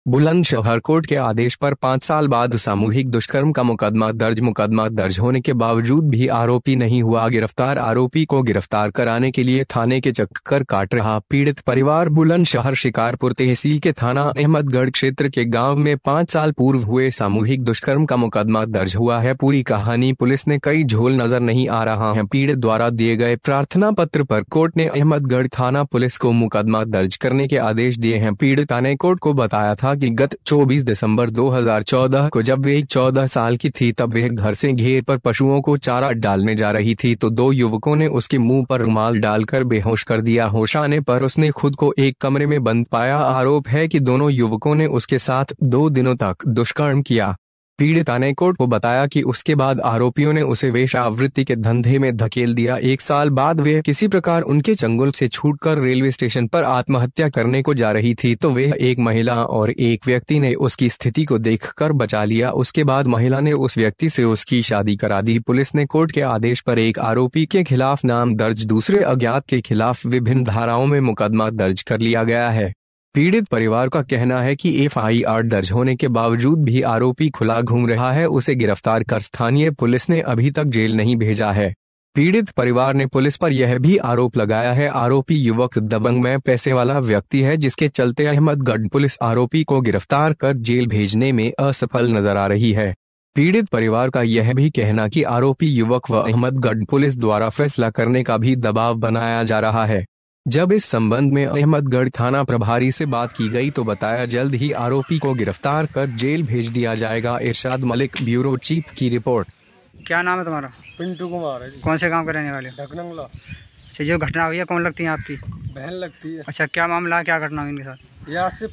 Bulandshahr court के आदेश पर 5 साल बाद सामूहिक दुष्कर्म का मुकदमा दर्ज होने के बावजूद भी आरोपी नहीं हुआ गिरफ्तार। आरोपी को गिरफ्तार कराने के लिए थाने के चक्कर काट रहा पीड़ित परिवार। बुलंदशहर शिकारपुर तहसील के थाना अहमदगढ़ क्षेत्र के गांव में 5 साल पूर्व हुए सामूहिक दुष्कर्म का मुकदमा दर्ज हुआ है। पूरी कहानी पुलिस ने कई झोल नजर नहीं आ रहा है। पीड़ित द्वारा दिए गए प्रार्थना पत्र पर कोर्ट ने अहमदगढ़ थाना पुलिस को मुकदमा दर्ज करने के आदेश दिए हैं। पीड़िता ने कोर्ट को बताया था कि गत 24 दिसंबर 2014 को जब वे 14 साल की थी तब वह घर से घेर पर पशुओं को चारा डालने जा रही थी तो 2 युवकों ने उसके मुंह पर रुमाल डालकर बेहोश कर दिया। होश आने पर उसने खुद को एक कमरे में बंद पाया। आरोप है कि दोनों युवकों ने उसके साथ 2 दिनों तक दुष्कर्म किया। पीड़िता ने कोर्ट को बताया कि उसके बाद आरोपियों ने उसे वेश्यावृत्ति के धंधे में धकेल दिया। 1 साल बाद वे किसी प्रकार उनके चंगुल से छूटकर रेलवे स्टेशन पर आत्महत्या करने को जा रही थी तो वह एक महिला और एक व्यक्ति ने उसकी स्थिति को देखकर बचा लिया। उसके बाद महिला ने उस व्यक्ति से उसकी शादी करा दी। पुलिस ने कोर्ट के आदेश पर एक आरोपी के खिलाफ नाम दर्ज, दूसरे अज्ञात के खिलाफ विभिन्न धाराओं में मुकदमा दर्ज कर लिया गया है। पीड़ित परिवार का कहना है कि एफआईआर दर्ज होने के बावजूद भी आरोपी खुला घूम रहा है। उसे गिरफ्तार कर स्थानीय पुलिस ने अभी तक जेल नहीं भेजा है। पीड़ित परिवार ने पुलिस पर यह भी आरोप लगाया है आरोपी युवक दबंग में पैसे वाला व्यक्ति है जिसके चलते अहमदगढ़ पुलिस आरोपी को गिरफ्तार कर जेल भेजने में असफल नजर आ रही है। पीड़ित परिवार का यह भी कहना कि आरोपी युवक व अहमदगढ़ पुलिस द्वारा फैसला करने का भी दबाव बनाया जा रहा है। जब इस संबंध में अहमदगढ़ थाना प्रभारी से बात की गई तो बताया जल्द ही आरोपी को गिरफ्तार कर जेल भेज दिया जाएगा। इरशाद मलिक, ब्यूरो चीफ की रिपोर्ट। क्या नाम है तुम्हारा? पिंटू कुमार है जी। कौन से गांव के रहने वाले? ढकनंगला। अच्छा, जो घटना हुई है कौन लगती है आपकी? बहन लगती है। अच्छा, क्या मामला है, क्या घटना हुई इनके साथ? यहाँ से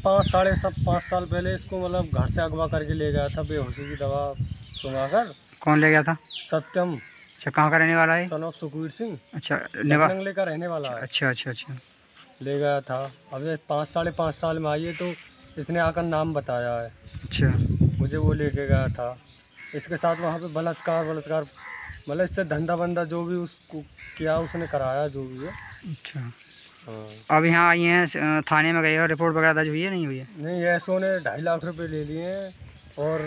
5 साल पहले इसको मतलब घर से अगवा करके ले गया था बेहोशी की दवा सुंघाकर। कौन ले गया था? सत्यम। अच्छा, कहाँ का रहने वाला है? Son of Sukhvir Singh. अच्छा, ढकनंगले का रहने वाला है। अच्छा अच्छा अच्छा। ले गया था। अब ये 5 साल में आई है तो इसने आकर नाम बताया है। अच्छा, मुझे वो लेके गया था। इसके साथ वहाँ पे बलात्कार मतलब इससे धंधा बंदा जो भी उसको किया उसने कराया जो भी है। अच्छा। हाँ। अब यहाँ आई हैं थाने में गए और रिपोर्ट वगैरह दर्ज हुई है, नहीं हुई है? नहीं, ऐसो ने 2.5 लाख रुपए ले लिए हैं और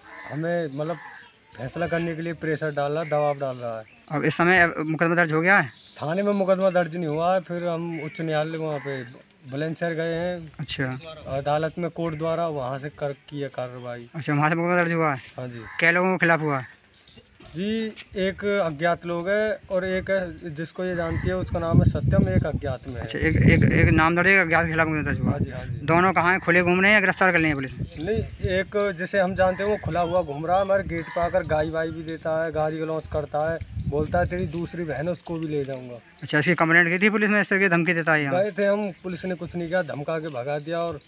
हमें मतलब फैसला करने के लिए प्रेशर डाल रहा, दबाव डाल रहा है। अब इस समय मुकदमा दर्ज हो गया है? थाने में मुकदमा दर्ज नहीं हुआ है। फिर हम उच्च न्यायालय वहाँ पे बुलंदशहर गए हैं। अच्छा, अदालत में कोर्ट द्वारा वहाँ से की है कार्रवाई। अच्छा, वहाँ से मुकदमा दर्ज हुआ है? हाँ जी। क्या लोगों के खिलाफ हुआ है जी? एक अज्ञात लोग है और एक है जिसको ये जानती है उसका नाम है सत्यम, एक अज्ञात में है। अच्छा, एक नाम दर्ज है, अज्ञात के खिलाफ मुकदमा दर्ज हुआ? हाँ जी, हाँ जी। दोनों कहाँ हैं, खुले घूम रहे हैं या गिरफ्तार कर लिए हैं पुलिस ने? नहीं, एक जिसे हम जानते हैं वो खुला हुआ घूम रहा है। हमारे गेट पर आकर गाय वाई भी देता है, गाड़ी लॉन्च करता है, बोलता है तेरी दूसरी बहन है उसको भी ले जाऊंगा। अच्छा, इसकी कंप्लेंट की थी पुलिस में, इस तरह की धमकी देता है? गए थे हम, पुलिस ने कुछ नहीं किया, धमका के भगा दिया और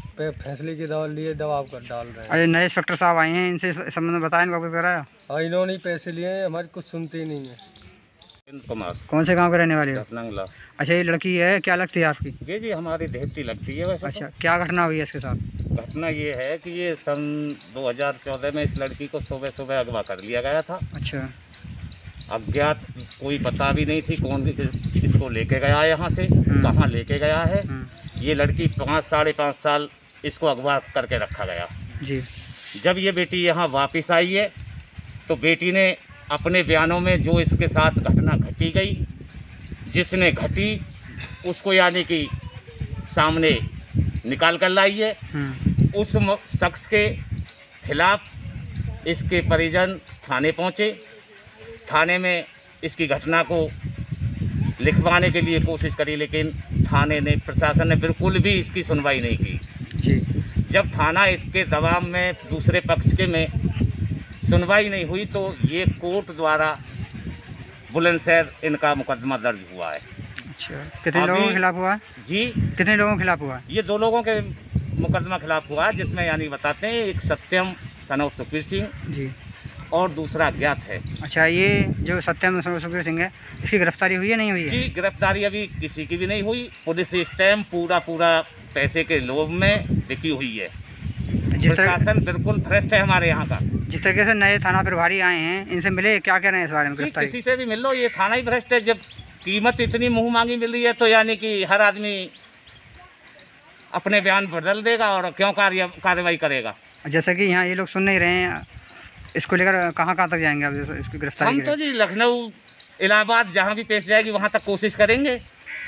फैसले के लिए दबाव कर डाल रहे हैं। अरे, नए इंस्पेक्टर साहब आए हैं, इनसे संबंध में बताया, इनको कराया? हाँ, इन्होंने ही पैसे लिए हैं, हमारी कुछ सुनते ही नहीं है। कुमार। कौन से गांव के रहने वाले हो? ढकनंगला। अच्छा, ये लड़की है, क्या लगती है आपकी? जी हमारी देहती लगती है वैसे। अच्छा, क्या घटना हुई है इसके साथ? घटना ये है कि ये सन 2014 में इस लड़की को सुबह सुबह अगवा कर लिया गया था। अच्छा। अज्ञात, कोई पता भी नहीं थी कौन इसको लेके गया यहाँ से, कहाँ लेके गया है। ये लड़की 5-5.5 साल इसको अगवा करके रखा गया जी। जब ये बेटी यहाँ वापस आई है तो बेटी ने अपने बयानों में जो इसके साथ घटना घटी गई, जिसने घटी उसको यानी कि सामने निकाल कर लाई है। उस शख्स के खिलाफ इसके परिजन थाने पहुँचे। थाने में इसकी घटना को लिखवाने के लिए कोशिश करी लेकिन थाने ने, प्रशासन ने बिल्कुल भी इसकी सुनवाई नहीं की जी। जब थाना इसके दबाव में दूसरे पक्ष के में सुनवाई नहीं हुई तो ये कोर्ट द्वारा बुलंदशहर इनका मुकदमा दर्ज हुआ है। अच्छा, कितने लोगों के खिलाफ हुआ है? जी, कितने लोगों के खिलाफ हुआ है? ये 2 लोगों के मुकदमा खिलाफ हुआ है, जिसमें यानी बताते हैं एक सत्यम सन ऑफ सुखवीर सिंह जी और दूसरा अज्ञात है। अच्छा, ये जो सत्यम सन ऑफ सुखवीर सिंह है, इसकी गिरफ्तारी हुई है, नहीं हुई है? जी, गिरफ्तारी अभी किसी की भी नहीं हुई। पुलिस इस टाइम पूरा पैसे के लोभ में बिकी हुई है। प्रशासन बिल्कुल भ्रष्ट है हमारे यहाँ का। जिस तरीके से नए थाना प्रभारी आए हैं, इनसे मिले, क्या कह रहे हैं इस बारे में? गिरफ्तारी किसी से भी मिल लो, ये थाना ही भ्रष्ट है। जब कीमत इतनी मुँह मांगी मिल रही है तो यानी कि हर आदमी अपने बयान बदल देगा और क्यों कार्रवाई करेगा। जैसा कि यहाँ ये लोग सुन नहीं रहे हैं, इसको लेकर कहाँ तक जाएंगे अब इसकी गिरफ्तारी हम तो जी लखनऊ इलाहाबाद जहाँ भी पेश जाएगी वहाँ तक कोशिश करेंगे,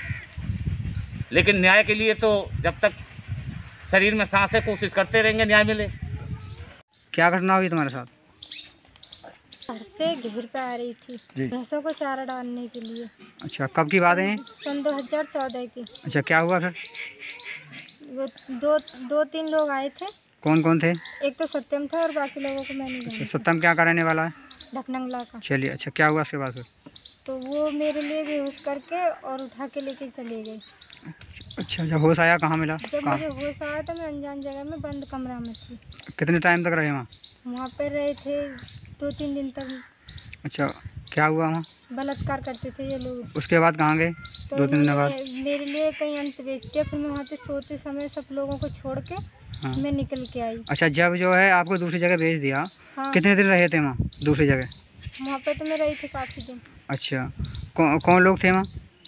लेकिन न्याय के लिए तो जब तक शरीर में सांस है कोशिश करते रहेंगे न्याय मिले। क्या घटना हुई तुम्हारे साथ? घर से घेर पे आ रही थी भैंसों को चारा डालने के लिए। अच्छा, कब की बात है? सन 2014 की। अच्छा, क्या हुआ फिर? वो दो तीन लोग आए थे। कौन कौन थे? एक तो सत्यम था और बाकी लोगों को मैंने अच्छा, जाना। सत्यम क्या करने वाला है? ढकनंगला का। चलिए, अच्छा क्या हुआ उसके बाद फिर? तो वो मेरे लिए बेहोश करके और उठा के लेके चले गए। अच्छा, जब होश आया कहाँ मिला? जब मुझे होश आया तो मैं अनजान जगह में बंद कमरा में थी। कितने टाइम तक रहे वहाँ? वहाँ पर रहे थे 2-3 दिन तक। अच्छा, क्या हुआ वहाँ? बलात्कार करते थे ये लोग। उसके बाद कहाँ गए? तो 2-3 दिन बाद? मेरे लिए कहीं अंत बेच दिया। फिर मैं वहाँ से सोते समय सब लोगों को छोड़ के हाँ। मैं निकल के आई। अच्छा, जब जो है आपको दूसरी जगह भेज दिया, हाँ। कितने दिन रहे थे वहाँ दूसरी जगह? वहाँ पे तो मैं रही थी काफ़ी दिन। अच्छा, कौन लोग थे वहाँ?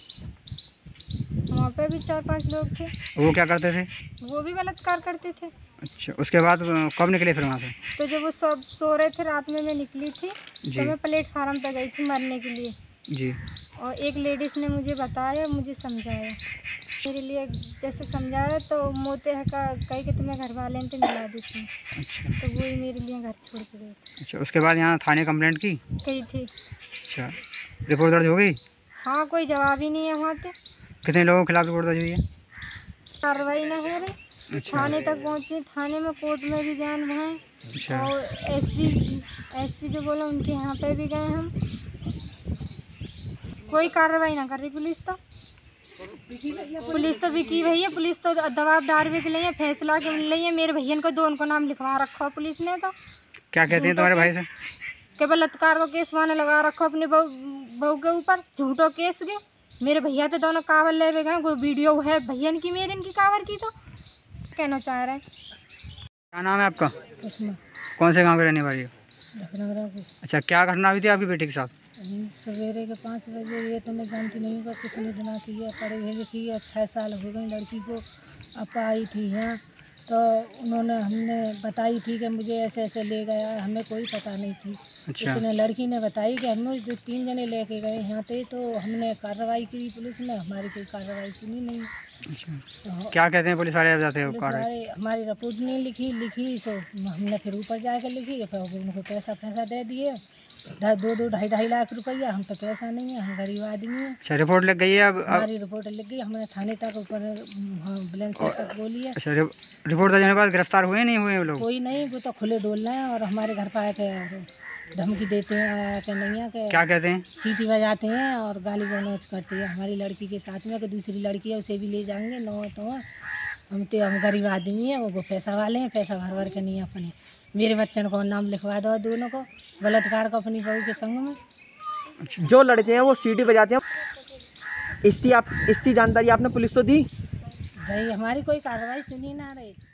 वहाँ पे भी 4-5 लोग थे। वो क्या करते थे? वो भी बलात्कार करते थे। अच्छा, उसके बाद कब निकले फिर वहाँ से? तो जब वो सब सो रहे थे रात में मैं निकली थी जी। तो मैं प्लेटफार्म पे गई थी मरने के लिए। जी। और एक लेडीज़ ने मुझे बताया, मुझे समझाया, मेरे लिए जैसे समझाया तो मोते है का कही कि तुम्हें घर वाले ने मिला दी थी। अच्छा। तो वही मेरे लिए घर छोड़ के गए थे। अच्छा, उसके बाद यहाँ थाने कंप्लेंट की? गई थी। अच्छा, रिपोर्ट दर्ज हो गई? हाँ, कोई जवाब ही नहीं है वहाँ पे। कितने लोगों के खिलाफ रिपोर्ट दर्ज हुई है? कार्रवाई ना हो रही। अच्छा। थाने तक पहुँची, थाने में कोर्ट में भी बयान भराए। अच्छा। और एसपी जो बोला उनके यहाँ पे भी गए हम। कोई कार्रवाई ना कर रही पुलिस तो बिकी भैया, पुलिस तो दबाव डालने के लिए फैसला के लिए मेरे भैया को 2 उनको नाम लिखवा रखा पुलिस ने। तो क्या कहते हैं तुम्हारे भाई से? के बलात्कार का केस वाने लगा रखो अपने बहू के ऊपर, झूठो केस के। मेरे भैया तो दोनों कावर ले गए, कोई वीडियो है भैया की मेरे इनकी कावर की। तो कहना चाह रहे हैं। क्या नाम है आपका? उसमें कौन से गांव के रहने वाली हो? ढकनगरा की। अच्छा, क्या घटना हुई थी आपकी बेटी के साथ? सवेरे के 5 बजे, ये तो मैं जानती नहीं हूँ कितने दिनों की है, पढ़े हुए लिखी है, 6 साल हो गए लड़की को। अपा आई थी यहाँ तो हमने बताई थी कि मुझे ऐसे ऐसे ले गया, हमें कोई पता नहीं थी। अच्छा। इसने लड़की ने बताई कि हम जो 3 जने लेके गए यहाँ थे, तो हमने कार्रवाई की पुलिस ने, हमारी कोई कार्रवाई सुनी नहीं। अच्छा, तो क्या कहते हैं पुलिस वाले जब जाते हो? पुलिस वाले हमारी रिपोर्ट नहीं लिखी सो हमने फिर ऊपर जाकर लिखी, फिर उनको पैसा दे दिए 2-2-2.5 लाख रुपया। हम तो पैसा नहीं है, हम गरीब आदमी हैं। अच्छा, रिपोर्ट लिख गई है अब? हमारी रिपोर्ट लिख गई, हमने थाने तक ऊपर एम्बुलेंस तक बोली है। अच्छा, रिपोर्ट दर्ज होने के बाद गिरफ्तार हुए नहीं हुए वो लोग? कोई नहीं, वो तो खुले डोल रहे हैं और हमारे घर पर आके धमकी देते हैं, आके नहीं आके क्या कहते हैं? सीटी बजाते हैं और गाली गलौज करते हैं हमारी लड़की के साथ में कि दूसरी लड़की है उसे भी ले जाएंगे। हम गरीब आदमी हैं, वो पैसा वाले हैं, पैसा भर के नहीं अपने। मेरे बच्चन को नाम लिखवा दो, दोनों को बलात्कार को अपनी बहू के संग में। अच्छा। जो लड़के हैं वो सीटी बजाते हैं। इसकी जानकारी आपने पुलिस को दी? भाई हमारी कोई कार्रवाई सुनी ना रही।